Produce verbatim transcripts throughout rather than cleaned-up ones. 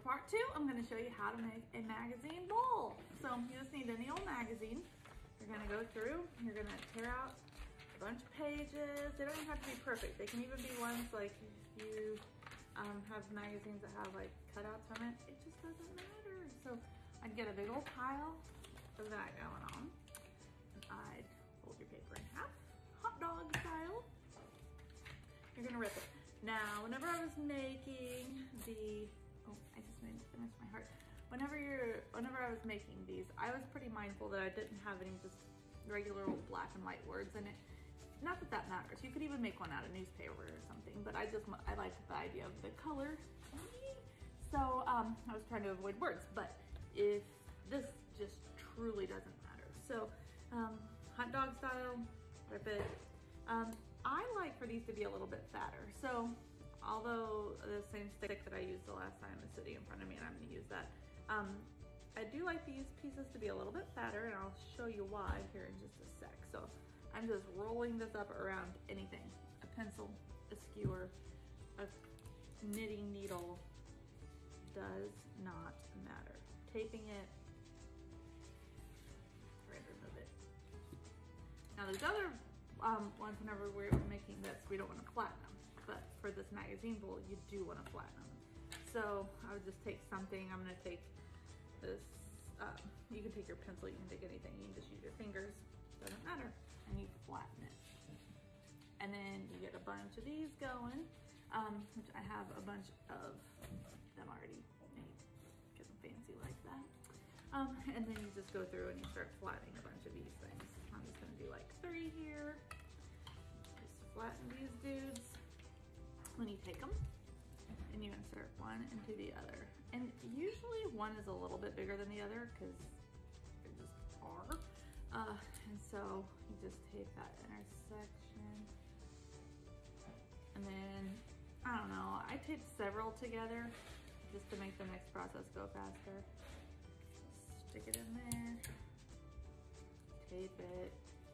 part two, I'm gonna show you how to make a magazine bowl. So you just need any old magazine. You're gonna go through, you're gonna tear out a bunch of pages. They don't even have to be perfect. They can even be ones like if you um, have magazines that have like cutouts from it, it just doesn't matter. So I'd get a big old pile of that going on. And I'd fold your paper in half, hot dog style. You're gonna rip it. Now, whenever I was making the, oh, I just made finish my heart. Whenever you're, whenever I was making these, I was pretty mindful that I didn't have any just regular old black and white words in it. Not that that matters. You could even make one out of newspaper or something, but I just, I liked the idea of the color. So um, I was trying to avoid words, but if this just truly doesn't matter. So um, hot dog style, rip it. Um, I like for these to be a little bit fatter. So although the same stick that I used the last time is sitting in front of me and I'm gonna use that, um, I do like these pieces to be a little bit fatter, and I'll show you why here in just a sec. So I'm just rolling this up around anything. A pencil, a skewer, a knitting needle, does not matter. Taping it, try to remove it. Now these other um, ones, whenever we're making this, we don't want to flatten them. But for this magazine bowl, you do want to flatten them. So I would just take something, I'm gonna take this, uh, you can take your pencil, you can take anything, you can just use your fingers, doesn't matter, and you flatten it. And then you get a bunch of these going, um, which I have a bunch of them already made, because I'm fancy like that. Um, and then you just go through and you start flattening a bunch of these things. I'm just gonna do like three here. Just flatten these dudes. When you take them and you insert one into the other. And usually one is a little bit bigger than the other because they just are. Uh, and so you just tape that intersection. And then, I don't know, I taped several together just to make the next process go faster. Stick it in there, tape it.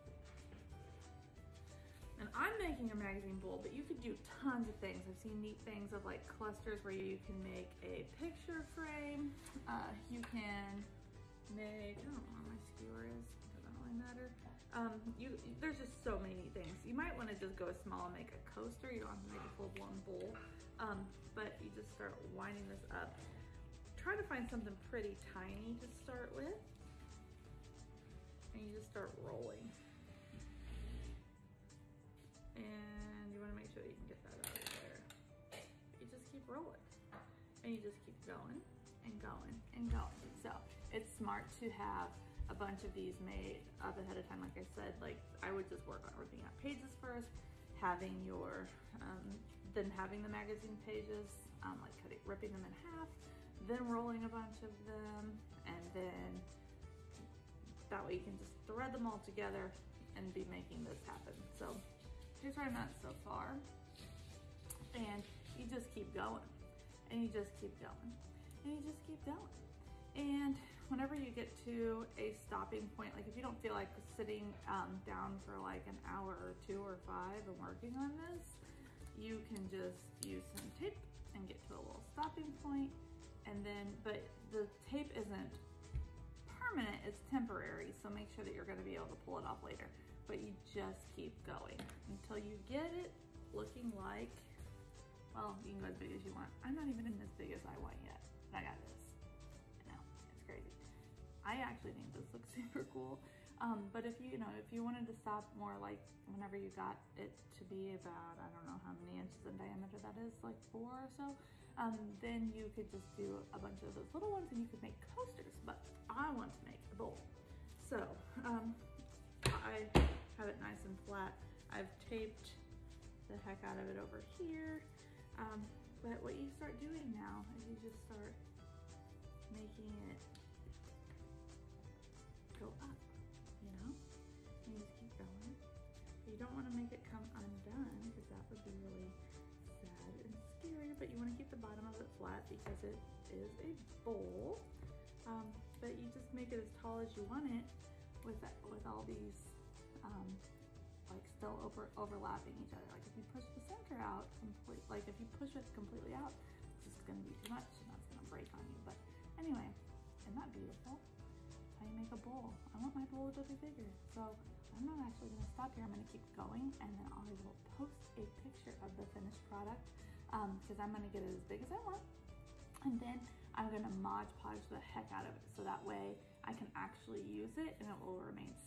And I'm making a magazine bowl, but you could do tons of things. I've seen neat things of like clusters where you can make a picture frame. Uh, you can make, I don't know where my skewer is, doesn't really matter. Um, you, there's just so many neat things. You might wanna just go small and make a coaster. You don't have to make a full-blown bowl. Um, but you just start winding this up. Try to find something pretty tiny to start with. And you just start rolling. And you wanna make sure that you can get that out of there. You just keep rolling. And you just keep going and going and going. So it's smart to have a bunch of these made up ahead of time. Like I said, like I would just work on ripping out pages first, having your, um, then having the magazine pages, um, like cutting, ripping them in half, then rolling a bunch of them, and then that way you can just thread them all together and be making this happen. So here's where I'm at so far. And you just keep going, and you just keep going, and you just keep going. And whenever you get to a stopping point, like if you don't feel like sitting um, down for like an hour or two or five and working on this, you can just use some tape and get to a little stopping point. And then, but the tape isn't permanent, it's temporary. So make sure that you're gonna be able to pull it off later. But you just keep going until you get it looking like, well, you can go as big as you want. I'm not even in as big as I want yet, but I got this. I know, it's crazy. I actually think this looks super cool. Um, but if you, you know, if you wanted to stop more like whenever you got it to be about, I don't know how many inches in diameter that is, like four or so, um, then you could just do a bunch of those little ones and you could make coasters, but I want to make a bowl. So um, I have it nice and flat. I've taped the heck out of it over here. Um, but what you start doing now is you just start making it go up, you know? And you just keep going. You don't want to make it come undone because that would be really sad and scary, but you want to keep the bottom of it flat because it is a bowl. Um, but you just make it as tall as you want it with, with all these um, like still over overlapping each other. Like if you push the center out complete, like if you push it completely out, just gonna be too much and that's gonna break on you. But anyway, isn't that beautiful? That's how you make a bowl. I want my bowl to be bigger. So I'm not actually gonna stop here. I'm gonna keep going and then I will post a picture of the finished product because um, I'm gonna get it as big as I want. And then I'm gonna Modge Podge the heck out of it so that way I can actually use it and it will remain